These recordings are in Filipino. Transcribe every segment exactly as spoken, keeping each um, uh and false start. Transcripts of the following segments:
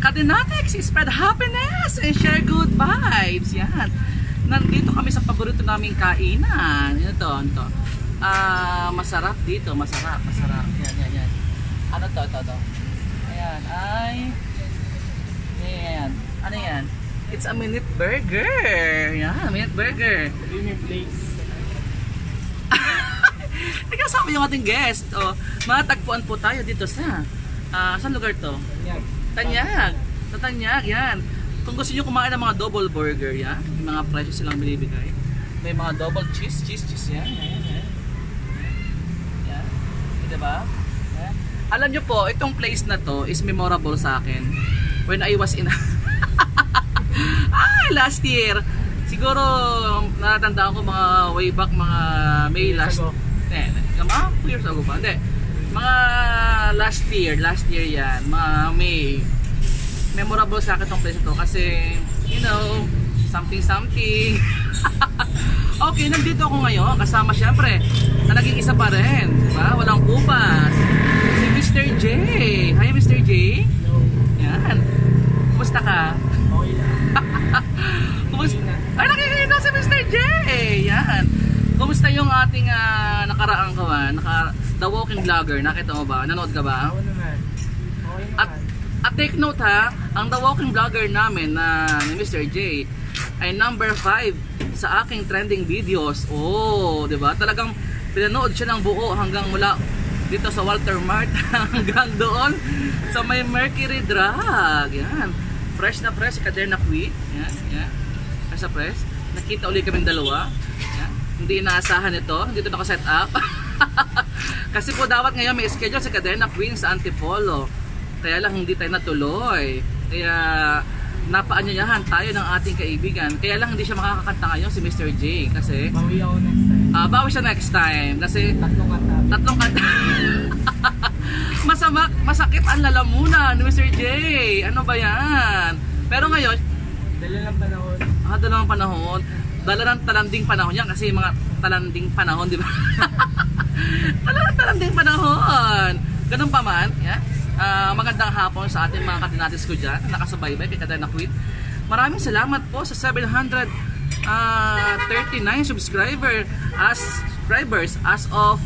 Kadena, spread happiness and share good vibes. Yan. Nandito kami sa paborito naming kainan. Ito, ito. Ah, masarap dito, masarap, masarap. Yan, yan, yan. Ano to, to, to? Ayan, ay... Ayan. Ano yan? It's a minute burger. Yan, minute burger. Minute place. Teka, sabi yung ating guest. O, matagpuan po tayo dito sa... Uh, saan lugar to? Tanyag. Tanyag. Sa Tanyag, yan. Kung gusto nyo kumain ng mga double burger, yan. May mga presyo silang binibigay. May mga double cheese, cheese, cheese, yan. Yan, yan. Yan. Diba? Yan. Alam nyo po, itong place na to is memorable sa akin. When I was in... Ay, last year. Siguro, natatandaan ko mga way back, mga May last... Hindi, mga two years ago pa. Hindi. Mga last year, last year yan, mga May. Memorable sa akin itong place ito kasi, you know, something something. Okay, nandito ako ngayon, kasama syempre, na naging isa pa rin, diba? Walang kupas. Si Mister J. Hi, Mister J. Hello. Yan. Kumusta ka? Okay lang. Kumusta? Ay, nakikita si Mister J. Yan. Kumusta yung ating uh, nakaraang kawan? Naka, the walking vlogger, nakita mo ba? Nanood ka ba? Oo naman. Okay naman. At, at take note ha, ang the walking vlogger namin na uh, ni Mister J ay number five sa aking trending videos. Oh, di ba? Talagang pinanood siya ng buo hanggang mula dito sa Walter Mart hanggang doon sa may Mercury Drug. Yan. Fresh na fresh, Kadena Queen. Yan, yan. Fresh na fresh. Nakita ulit kami dalawa. Yan. Hindi inaasahan ito, hindi ito nakaset up. Kasi po dapat ngayon may schedule si Kadena Queen sa Antipolo. Kaya lang hindi tayo natuloy. Kaya napaanyayahan tayo ng ating kaibigan. Kaya lang hindi siya makakakanta ngayon si Mister J. Kasi bawi ako next time. Uh, bawi siya next time. Kasi tatlong kanta. Tatlong kanta. Masama, masakit ang lalamunan ni Mister J. Ano ba yan? Pero ngayon, dala ng panahon. Ah, dala ng panahon. Dala ng talanding panahon yan kasi mga talanding panahon, di ba? Dala ng talanding panahon. Ganun pa man, yeah? Uh, magandang hapon sa ating mga kadinatis ko dyan, nakasubaybay kay Kadena Queen. Maraming salamat po sa seven hundred thirty-nine subscriber as subscribers as of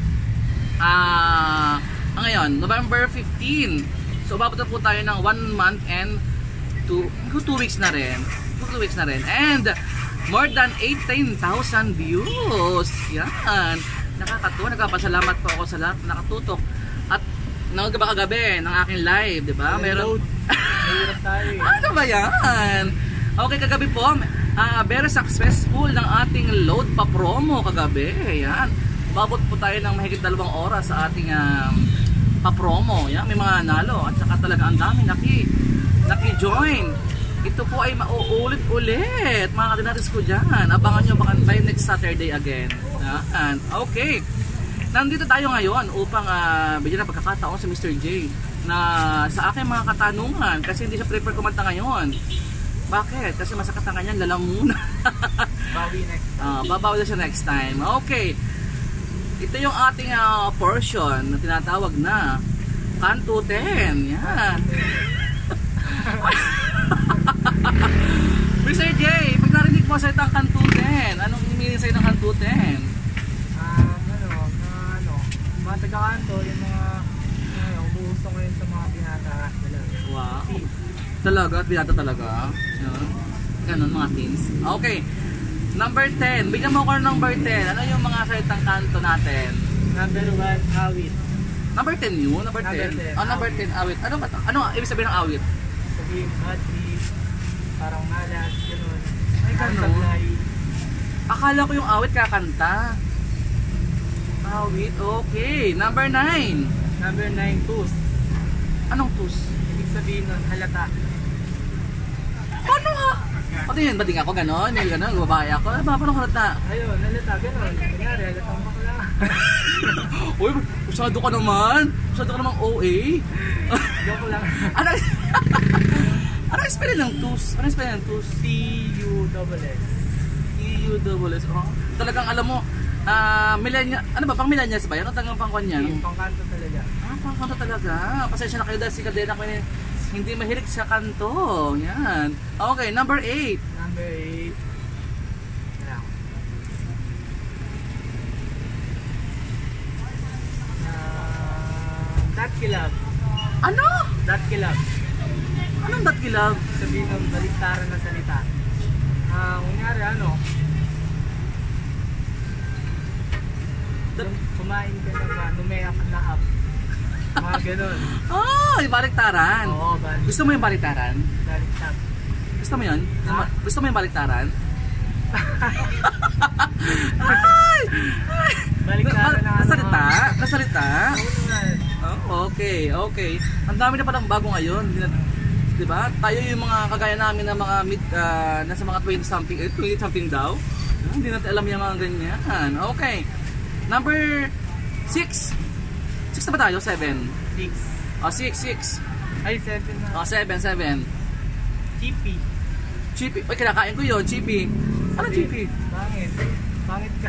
uh, ngayon, November fifteenth. So umabot na po tayo ng one month and two, two weeks na rin. two weeks na rin. And more than eighteen thousand views. Yan. Nakakatuwa. Nagpapasalamat po ako sa lahat nakatutok. At nanood ka ba kagabi ng aking live, di ba? Meron. Mahirap tayo eh. Ano ba yan? Okay, kagabi po, uh, very successful ng ating load pa promo kagabi. Yan. Umabot po tayo ng mahigit dalawang oras sa ating um, pa promo. Yan. May mga nalo. At saka talaga ang dami naki, naki-join. Ito po ay mauulit-ulit mga kadinatis ko dyan. Abangan nyo baka tayo next Saturday again. Yan. Okay. Nandito tayo ngayon upang uh, bigyan ng pagkakataon si Mister J na sa aking mga katanungan kasi hindi siya prepare kumanta ngayon. Bakit? Kasi masakit ang kanyang lalamunan. Bawi next time. Uh, babawi na siya next time. Okay. Ito yung ating uh, portion na tinatawag na kanto ten. Yan. Mister J, pag narinig mo sa itang kanto ten, anong meaning sa'yo ng kanto ten? Mga taga-kanto, yung mga uh, umuusong ngayon sa mga binata. Wow. Talaga? Binata talaga? Yan. Ganun mga teens. Okay. Number ten. Bigyan mo ako ng number ten. Ano yung mga salitang kanto natin? Number one, awit. Number ten yun? Number ten? Number ten. Oh, number ten, awit. Ano ba? Ano ibig sabihin ng awit? Sabihin, battery, parang malas, gano'n. Ay, gano'n. Akala ko yung awit kakanta. Awit, okay. Number nine. Number nine, tus. Anong tus? Ibig sabihin nun, halata. Ano ha? Pati yun, ba't di ako gano'n? May gano'n, babae ako. Ano ba? Paano halata? Ayun, halata, gano'n. Kunyari, halatang bakla. Uy, masyado ka naman. Masyado ka namang O A. Joke lang. Ano? Ano yung spelling ng tus? Ano yung spelling ng tus? T U S S. T U S S. Oh, talagang alam mo, ah, uh, millennial, ano ba, pang millennials ba yan? Ano talagang pang kanya? Yung pangkanto talaga. Ah, pang kanto talaga. Pasensya na kayo dahil si Kadena Queen, hindi mahilig sa kanto. Yan. Okay, number eight. Number eight. Yan. Uh, that kilab. Ano? That kilab. Anong that kilab? Sabihin ng baliktaran na salita. Ah, uh, kunyari ano? Yung kumain ka na ba? Numeyak na up. Mga ganun. Oh, yung baliktaran. Oo, balik. Gusto mo yung baliktaran? Baliktad. Gusto mo yun? Ha? Gusto mo yung baliktaran? Ay! Baliktaran na ano. Nasalita? Nasalita? Oo naman. Oh, okay, okay. Ang dami na palang bago ngayon. Diba? Tayo yung mga kagaya namin na mga mid, uh, nasa mga twenty something, eh, twenty something daw. Hindi natin alam yung mga ganyan. Okay. Number six. six na ba tayo? seven. six. Oh, six, six. Ay, seven na. Oh, seven, seven. Chippy. Chippy. Uy, kinakain ko yun, chippy. Ano chippy? Pangit. Pangit ka.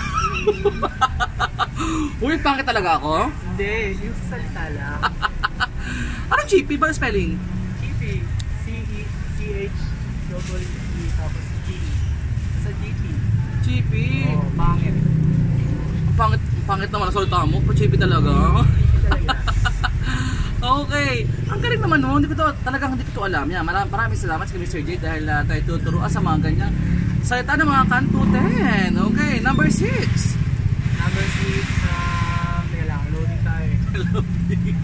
Uy, pangit talaga ako? Hindi, yung sa salita lang. Anong chippy? Ba spelling? Chippy. C E C H double E tapos G. Sa G P. Chippy. Oh, pangit. Pangit, pangit naman ang salita mo. Chippy talaga. Talaga. Okay. Ang galing naman mo. Hindi ko to, talagang hindi ko to alam. Yan, maraming, maraming salamat sa Mister J dahil uh, tayo tuturuan sa mga ganyan salita ng mga kanto ten. Okay, number six. Number six, um, teka lang, loading tayo eh. Loading.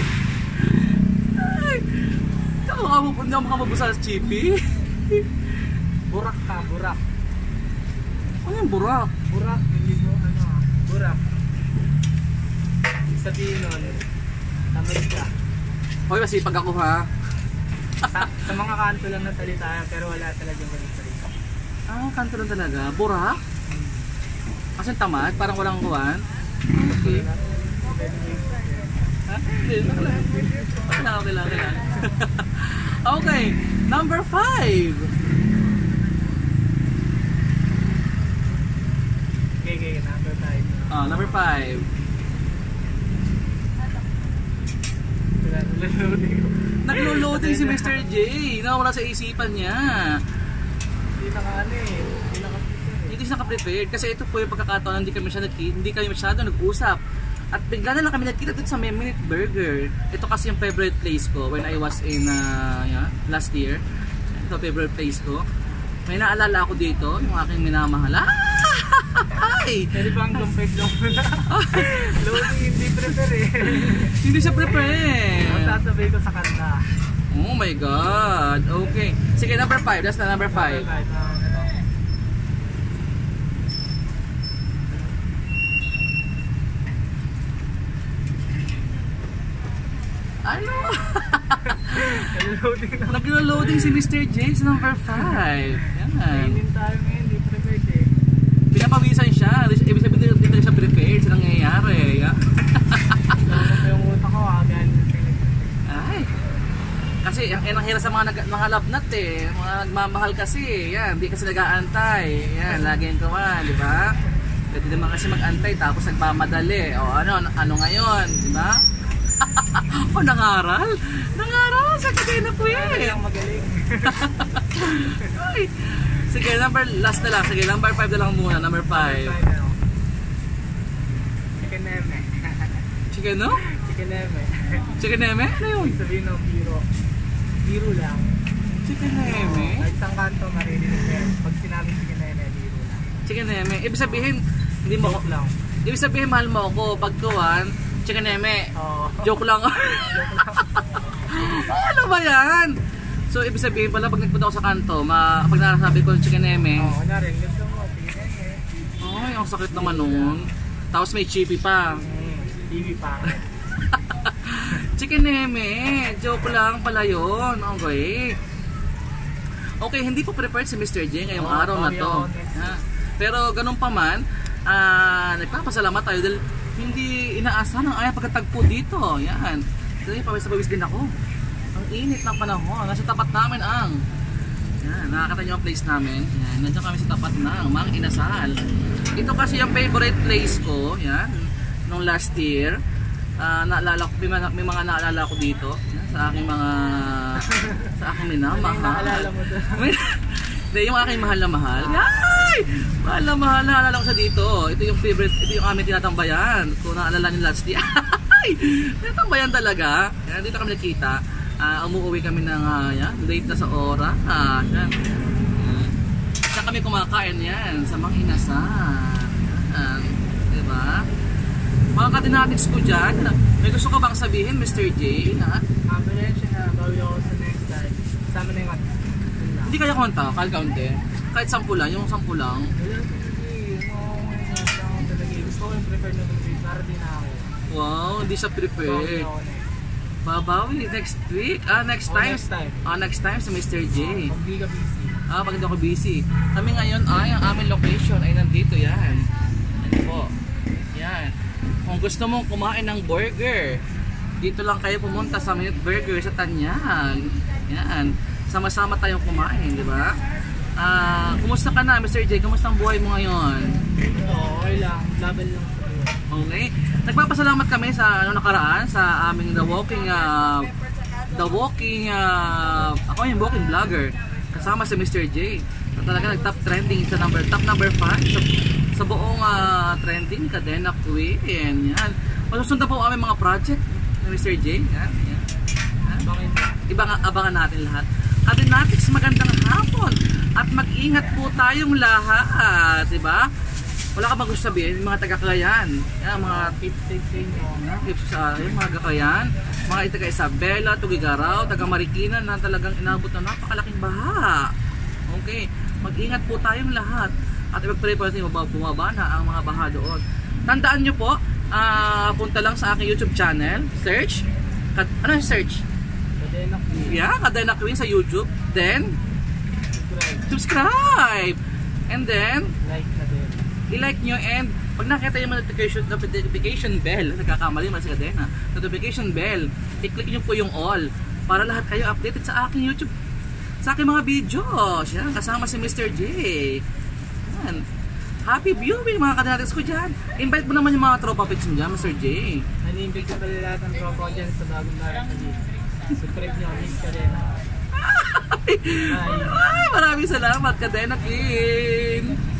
Ay, hindi ako makapabusa sa chippy. Burak ka, burak. Ano yung burak? Burak, hindi mo ano, burak. Ibig sabihin nun, tamad ka. Hoy, masipag ako ha. Sa, sa mga kanto lang na salita, pero wala talagang ganun salita. Ah, kanto lang talaga. Burak? Kasi tamad, parang walang kuwan. Okay. Ha? Hindi, okay lang. Okay lang, okay lang, okay lang. Okay, number five. Okay, okay, number five. Ah, number five. Wala, nalaloading ko. Naglo-loading si Mister J. Nawala sa isipan niya. Hindi naka ano eh. Hindi naka Hindi siya naka-prepared kasi ito po yung pagkakataon hindi kami siya nag hindi kami masyado nag-usap. At bigla na lang kami nagkita dito sa Minute Burger. Ito kasi yung favorite place ko when I was in uh, yeah, last year. Ito favorite place ko. May naalala ako dito, yung aking minamahal. Ay! Pwede bang lumpig-lumpig na? Loading hindi prepare eh. Hindi siya prepare. Ang sasabay ko sa kanta. Oh my God. Okay. Sige, number five. That's the number five. Number five. Um, Ano? Nag-loading na. Naglo-loading si Mister J sa number five. Yan. Kainin tayo ngayon, hindi prepared eh. Pinapawisan siya. Ibig sabihin hindi talaga siya prepared sa nangyayari. Yeah? Lalo pa yung utak ko agad. Ay. Kasi yan ang hirap sa mga, nag, mga labnat eh. Mga nagmamahal kasi. Yan. Hindi kasi nag-aantay. Yan. Laging kuman. Di ba? Pwede naman kasi mag-antay tapos nagmamadali. O ano, ano ngayon? Di ba? O nangaral? Nangaral sa Kadena Queen. Magaling, magaling. Ay. Sige, number last na lang. Sige, number five na lang muna. Number five. Chicken neme. Chicken no? Chicken neme. Chicken neme? Ano yun? Sabihin ng biro. Biro lang. Chicken neme? Kahit isang kanto maririnig ko yan. Pag sinabing chicken neme, biro lang. Chicken neme? Ibig sabihin, hindi mo Joke lang. Ibig sabihin, mahal mo ako. Pag tuwan, chicken neme. Oo. Joke lang. Joke lang. Ano ba yan? So, ibig sabihin pala, pag nagpunta ako sa kanto, ma pag narasabi ko ng chicken neme, Oo, kunyari, gusto mo, chicken neme. ay, ang sakit naman nun. Tapos may chippy pa. Hmm, T V pa. Chicken neme. Joke lang pala yun. Okay. Okay, hindi ko prepared si Mister J ngayong Oo, araw na sorry to. ako. Ha? Pero ganun pa man, ah, nagpapasalamat tayo dahil hindi inaasahan ang ayaw pagkatagpo dito. Yan. Dahil pawis-pawis din ako. Ang init ng panahon. Nasa tapat namin ang yan, nakakita nyo ang place namin. Yan, nandiyan kami sa tapat ng Mang Inasal. Ito kasi yung favorite place ko. Yan, nung last year. uh, naalala ko, may, mga- may mga naalala ko dito yan, sa aking mga sa aking minamahal. Naalala mo doon? Hindi, yung aking mahal na mahal. Yay! Mahal na mahal, naalala ko siya dito. Ito yung favorite, ito yung aming tinatambayan. Kung naalala niyo last year. Tinatambayan talaga. Yan, dito kami nakita. Uh, umuwi kami ng uh, yan, late na sa oras. Ah, yan. Saan kami kumakain yan? Sa mga inasan. Yan. Diba? Mga kadinatics ko dyan. May gusto ka bang sabihin, Mister J? Ha? Ambulance siya na bawi ako sa next time. Sama na yung Hindi kaya konta, kahit kaunti. Kahit sampu lang, yung sampu lang. wala ko hindi. Ano talaga. Gusto ko yung prefer na talaga. Para din ako. Wow, hindi siya Bawi prepare. ako next. Babawi next week. Ah, next Oh, time. next time. Ah, next time sa Mister J. Pag di ka busy. Ah, pag hindi ako busy. Kami ngayon ay ang aming location ay nandito yan. Yan po. Yan. Kung gusto mong kumain ng burger, dito lang kayo pumunta sa Minute Burger sa Tanyag. Yan. Sama-sama tayong kumain, di ba? Ah, kumusta ka na, Mister J? Kumusta ang buhay mo ngayon? Oo, okay lang. Laban lang sa buhay. Okay. Nagpapasalamat kami sa ano nakaraan sa aming The Walking uh, The Walking uh, ako yung walking vlogger kasama si Mister J. So, talaga nag-top trending sa number top number five sa, sa buong uh, trending Kadena Queen. Yan. Masusundan po aming mga project ni Mister J. Yan. Yan. Yan. Bakit? Ibang abangan natin lahat. Kadinatics, magandang hapon at mag-ingat po tayong lahat, di ba? Wala ka bang gusto sabihin, yung mga taga-Calayan, yan, mga Keep safe sa inyo. uh, tips sa akin, mga taga-Calayan, mga taga Isabela, Tugigaraw, taga Marikina na talagang inabot na napakalaking baha. Okay, mag-ingat po tayong lahat at i-pray po natin bumaba na ang mga baha doon. Tandaan nyo po, uh, punta lang sa aking YouTube channel, search, Kad ano yung search? Kadena Queen. Yeah, Kadena Queen sa YouTube. Then, Subscribe. subscribe! And then, Like na din. i-like nyo and pag nakita yung notification, notification bell, nagkakamali man sa Kadena, notification bell, i-click nyo po yung all para lahat kayo updated sa aking YouTube, sa aking mga videos. Yan, kasama si Mister J. Yan. Happy viewing mga kadinatics ko dyan. Invite mo naman yung mga tropa pics mo dyan, Mister J. Nanimbig ko pala lahat ng tropa ko dyan sa bagong bahay ko dito. Subscribe nyo, Miss Kadena. Ay, maraming salamat, Kadena Queen.